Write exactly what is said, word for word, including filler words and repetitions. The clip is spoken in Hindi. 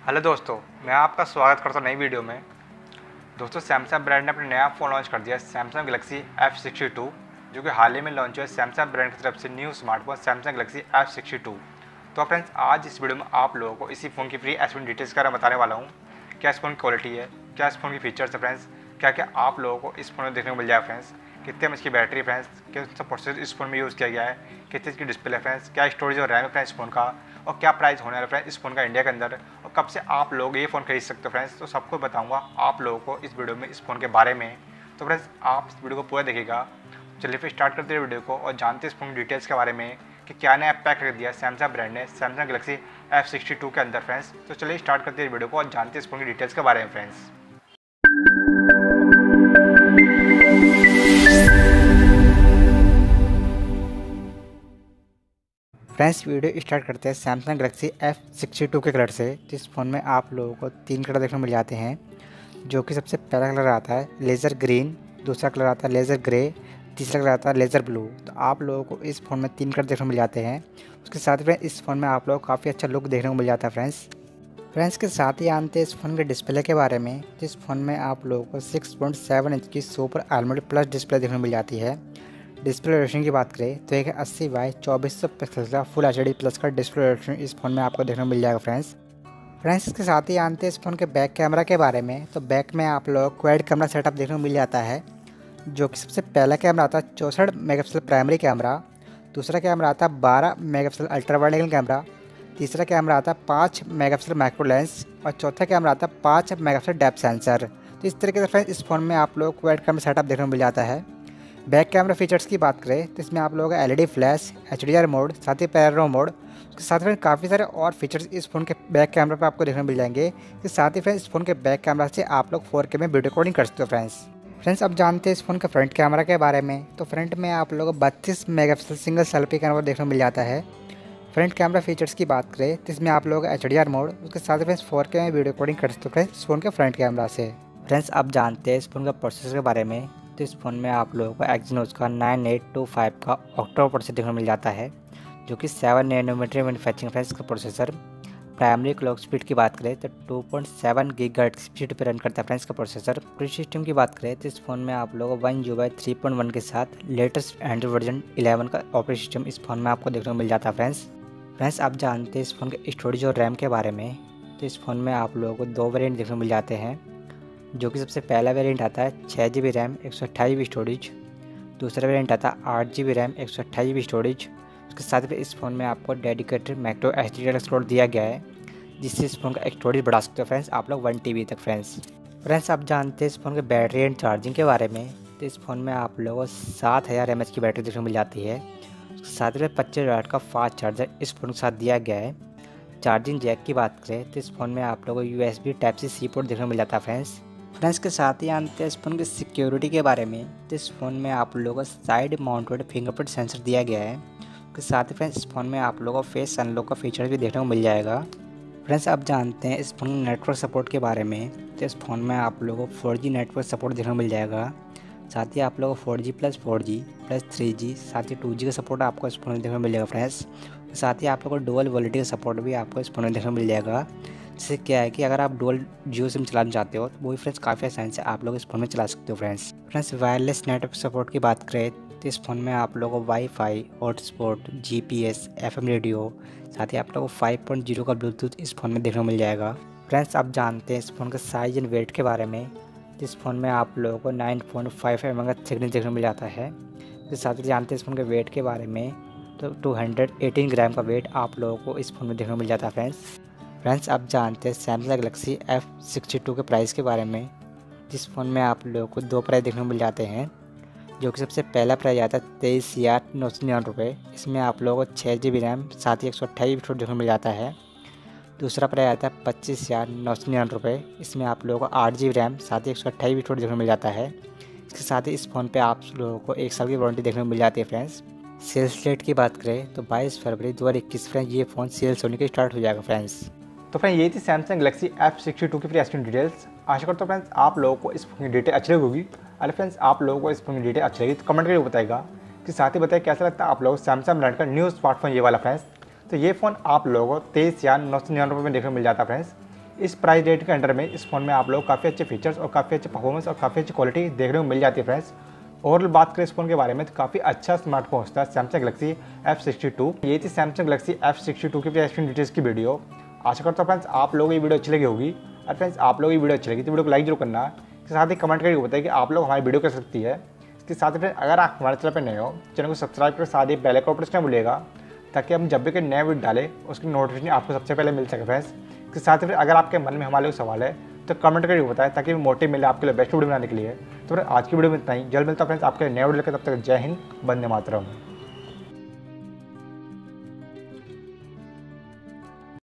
हेलो दोस्तों, मैं आपका स्वागत करता हूँ नई वीडियो में। दोस्तों, सैमसंग ब्रांड ने अपना नया फ़ोन लॉन्च कर दिया, Samsung Galaxy F sixty two, जो कि हाल ही में लॉन्च हुआ है सैमसंग ब्रांड की तरफ से new smartphone Samsung Galaxy F sixty two. तो फ्रेंड्स, आज इस वीडियो में आप लोगों को इसी फ़ोन की फ्री एक्सपीरियंस डिटेल्स का बताने वाला हूँ। क्या इस फ़ोन की क्वालिटी है, क्या इस फ़ोन की फीचर्स है फ्रेंड्स, क्या क्या आप लोगों को इस फ़ोन में देखने को मिल जाए फ्रेंड्स, कितने एम एच की बैटरी फ्रेंड्स, किस सा प्रोसेसर इस फोन में यूज़ किया गया है, कितने की डिस्प्ले फ्रेंड्स, क्या स्टोरेज और रैम है फ्रेंड्स इस फोन का, और क्या प्राइस होने वाला है फ्रेंड्स इस फोन का इंडिया के अंदर, और कब से आप लोग ये फ़ोन खरीद सकते हो फ्रेंड्स। तो सबको बताऊंगा आप लोगों को इस वीडियो में इस फ़ोन के बारे में। तो फ्रेंड्स, आप इस वीडियो को पूरा देखिएगा। चलिए फिर स्टार्ट करते हैं वीडियो को और जानते हैं इस फोन की डिटेल्स के बारे में कि क्या नया पैक कर दिया सैमसंग ब्रांड ने Samsung Galaxy F sixty two के अंदर फ्रेंड्स। तो चलिए स्टार्ट करते हैं वीडियो को और जानते हैं इस फोन की डिटेल्स के बारे में फ्रेंड्स। फ्रेंड्स, वीडियो स्टार्ट करते हैं Samsung Galaxy F sixty two के कलर से। जिस फ़ोन में आप लोगों को तीन कलर देखने को मिल जाते हैं, जो कि सबसे पहला कलर आता है लेज़र ग्रीन, दूसरा कलर आता है लेज़र ग्रे, तीसरा कलर आता है लेज़र ब्लू। तो आप लोगों को इस फ़ोन में तीन कलर देखने को मिल जाते हैं। उसके साथ में इस फ़ोन में आप लोगों को काफ़ी अच्छा लुक देखने को मिल जाता है फ्रेंड्स। फ्रेंड्स के साथ ही जानते हैं इस फ़ोन के डिस्प्ले के बारे में। जिस फ़ोन में आप लोगों को सिक्स पॉइंट सेवन इंच की सुपर एमोलेड प्लस डिस्प्ले देखने को मिल जाती है। डिस्प्ले रेटिंग की बात करें तो एक अस्सी बाई चौबीस सौ पिक्सल का फुल एच डी प्लस का डिस्प्ले रेटिंग इस फोन में आपको देखने को मिल जाएगा फ्रेंड्स। फ्रेंड्स इसके साथ ही जानते हैं इस फ़ोन के बैक कैमरा के बारे में। तो बैक में आप लोग क्वाड कैमरा सेटअप देखने को मिल जाता है, जो कि सबसे पहला कैमरा आता है चौंसठ मेगापिक्सल प्राइमरी कैमरा, दूसरा कैमरा आता है बारह megapixel ultra wide angle camera, तीसरा कैमरा आता है पाँच मेगापिक्सल माइक्रो लेंस और चौथा कैमरा आता है पाँच मेगापिक्सल डेप्थ सेंसर। तो इस तरीके से फ्रेंड्स इस फ़ोन में आप लोग क्वाड कैमरा सेटअप देखने को मिल जाता है। बैक कैमरा फीचर्स की बात करें तो इसमें आप लोगों का एलईडी फ्लैश, एचडीआर मोड, साथ ही पैनोरामा मोड, उसके साथ में काफ़ी सारे और फीचर्स इस फ़ोन के बैक कैमरा पे आपको देखने को मिल जाएंगे। इसके साथ ही फ्रेंड्स इस फ़ोन के बैक कैमरा से आप लोग फोर के में वीडियो रिकॉर्डिंग कर सकते हो फ्रेंड्स। फ्रेंड्स अब जानते हैं इस फ़ोन के फ्रंट कैमरा के बारे में। तो फ्रंट में आप लोगों को बत्तीस मेगापिक्सल सिंगल सेल्फी कैमरा देखने को मिल जाता है। फ्रंट कैमरा फीचर्स की बात करें तो इसमें आप लोगों का एचडीआर मोड, उसके साथ ही फ्रेंड्स फोर के में वीडियो रिकॉर्डिंग कर सकते हो फ्रेंड्स इस फ़ोन के फ्रंट कैमरा से। फ्रेंड्स अब जानते हैं इस फ़ोन का प्रोसेसर के बारे में। तो इस फ़ोन में आप लोगों को एक्जिनोस का नाइन एट टू फाइव का ऑक्टा प्रोसेसर देखने को मिल जाता है, जो कि सेवन नैनोमीटर मैन्युफैक्चरिंग फ्रेंड्स का प्रोसेसर। प्राइमरी क्लॉक स्पीड की बात करें तो टू पॉइंट सेवन गीगाहर्ट्ज़ की स्पीड पर रन करता है फ्रेंड्स का प्रोसेसर। ऑपरेटिंग सिस्टम की बात करें तो इस फ़ोन में आप लोगों को one U I three point one के साथ लेटेस्ट एंड्रॉइड वर्जन इलेवन का ऑपरेटिंग सिस्टम इस फ़ोन में आपको देखने को मिल जाता है फ्रेंड्स। फ्रेंड्स आप जानते हैं इस फ़ोन के स्टोरेज और रैम के बारे में। तो इस फ़ोन में आप लोगों को दो वेरिएंट देखने को मिल जाते हैं, जो कि सबसे पहला वेरिएंट आता है छः जी बी रैम एक सौ अट्ठाईस जी बी स्टोरेज, दूसरा वेरिएंट आता है आठ जी बी रैम एक सौ अट्ठाईस जी बी स्टोरेज। उसके साथ ही इस फ़ोन में आपको dedicated micro H D card slot दिया गया है, जिससे इस फ़ोन का स्टोरेज बढ़ा सकते हो फ्रेंड्स आप लोग वन टी बी तक फ्रेंड्स। फ्रेंड्स आप जानते हैं इस फ़ोन के बैटरी एंड चार्जिंग के बारे में। तो इस फ़ोन में आप लोगों को सात हज़ार एम एच की बैटरी देखने को मिल जाती है। उसके साथ ही पच्चीस वाट का फास्ट चार्जर इस फ़ोन के साथ दिया गया है। चार्जिंग जैक की बात करें तो इस फ़ोन में आप लोगों को U S B type C C port देखने को मिल जाता है फ्रेंड्स। फ्रेंड्स के साथ ही जानते हैं इस फ़ोन की सिक्योरिटी के बारे में। तो इस फ़ोन में आप लोगों को साइड माउंटेड फिंगरप्रिंट सेंसर दिया गया है। उसके साथ ही फ्रेंड्स इस फ़ोन में आप लोगों को फेस अनलॉक का फीचर भी देखने को मिल जाएगा। फ्रेंड्स अब जानते हैं इस फ़ोन नेटवर्क सपोर्ट के बारे में। तो इस फ़ोन में आप लोगों को फोर जी नेटवर्क सपोर्ट देखने को मिल जाएगा। साथ ही आप लोगों को four G plus four G plus three G साथ ही टू जी का सपोर्ट आपको इस फ़ोन में देखने को मिल जाएगा फ्रेंड्स। साथ ही आप लोगों को डुअल वॉलिटी का सपोर्ट भी आपको इस फ़ोन में देखने को मिल जाएगा। जिससे क्या है कि अगर आप डुअल जियो सिम चलाना चाहते हो तो वही फ्रेंड्स काफ़ी आसानी से आप लोग इस फ़ोन में चला सकते हो friends. Friends wireless network support की बात करें तो इस फ़ोन में आप लोगों को wifi, hotspot, GPS, FM radio, साथ ही आप लोगों को फाइव पॉइंट ज़ीरो का ब्लूटूथ इस फ़ोन में देखने को मिल जाएगा। फ्रेंड्स आप जानते हैं इस फ़ोन का साइज एंड वेट के बारे में। इस फ़ोन में आप लोगों को nine point five M M का थिकनेस देखने को मिल जाता है। इसके साथ ही जानते हैं इस फ़ोन के वेट के बारे में। तो टू हंड्रेड एटीन ग्राम का वेट आप लोगों को इस फ़ोन में देखने को मिल जाता है फ्रेंड्स। फ्रेंड्स आप जानते हैं Samsung Galaxy F sixty two के प्राइस के बारे में। जिस फ़ोन में आप लोगों को दो प्राइस देखने को मिल जाते हैं, जो कि सबसे पहला प्राइस आता है तेईस हज़ार नौ सौ निन्यानवे रुपये। इसमें आप लोगों को छः जी बी रैम साथ ही एक सौ अट्ठाईस जी बी स्टोरेज देखने को मिल जाता है। दूसरा प्राइस आता है पच्चीस हज़ार नौ सौ निन्यानवे रुपये। इसमें आप लोगों को आठ जी बी रैम साथ ही एक सौ अट्ठाईस जी बी स्टोरेज देखने को मिल जाता है। इसके साथ ही इस फ़ोन पे आप लोगों को एक साल की वारंटी देखने को मिल जाती है फ्रेंड्स। सेल्स डेट की बात करें तो बाईस फरवरी दो हज़ार इक्कीस फ्रेंड्स ये फ़ोन सेल्स होने के स्टार्ट हो जाएगा फ्रेंड्स। तो फ्रेंड यही थी Samsung Galaxy F sixty two की फ्री एक्सपीरियंस डिटेल्स। आशा करता हूँ फ्रेंड्स आप लोगों को इस फोन की डिटेल अच्छी लगी होगी। अगर फ्रेंड्स आप लोगों को इस फोन की डिटेल अच्छी लगी तो कमेंट करके बताएगा कि साथ ही बताइए कैसा लगता है आप लोगों को सैमसंग ब्रांड का न्यू स्मार्टफोन ये वाला फ्रेंड्स। तो ये फ़ोन आप लोगों को तेईस हज़ार नौ सौ निन्यानवे रुपये में देखने को मिल जाता है फ्रेंड्स। इस प्राइस रेट के अंडर में इस फ़ोन में आप लोग काफ़ी अच्छे फीचर्स और काफ़ी अच्छे परफॉर्मेंस और काफ़ी अच्छी क्वालिटी देखने को मिल जाती है फ्रेंड्स। ओवरऑल बात करें इस फोन के बारे में तो काफ़ी अच्छा स्मार्टफोन होता है Samsung Galaxy F sixty two. ये थी Samsung Galaxy F sixty two की एक्सप्लेन डिटेल्स की वीडियो। आशा करता हूँ फ्रेंड्स आप लोगों को ये वीडियो अच्छी लगी होगी। और फ्रेंड्स आप लोगों को ये वीडियो अच्छी लगी तो वीडियो को लाइक जरूर करना। इसके साथ ही कमेंट करके बताइए कि आप लोग हमारी वीडियो कर सकती है। इसके साथ ही फ्रेंड्स अगर आप हमारे चैनल पर नए हो चैनल को सब्सक्राइब कर साथ ही बेल आइकन प्रेस करना भूलिएगा ताकि हम जब भी कोई नया वीडियो डालें उसकी नोटिफिकेशन आपको सबसे पहले मिल सके फ्रेंड्स। इसके साथ ही फिर अगर आपके मन में हमारे सवाल है तो कमेंट करके बताएं ताकि मोटिव मिले आपके लिए बेस्ट वीडियो बनाने के लिए। तो फिर आज की वीडियो में इतना ही। जल्द मिलता है फ्रेंड्स आपके नए वीडियो के, तब तक जय हिंद, वंदे मातरम।